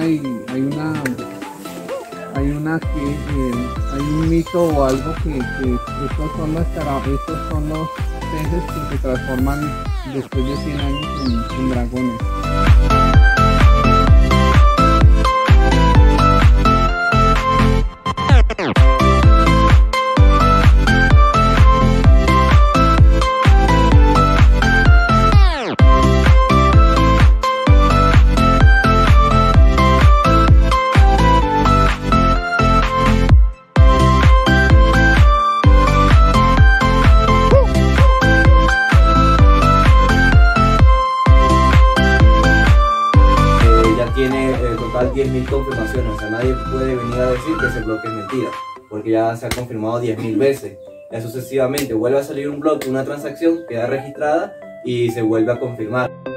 hay un mito o algo que estos son los peces que se transforman después de 100 años en dragones. Tiene total 10.000 confirmaciones, o sea, nadie puede venir a decir que ese bloque es mentira, porque ya se ha confirmado 10.000 veces. Ya sucesivamente vuelve a salir un bloque, una transacción, queda registrada y se vuelve a confirmar.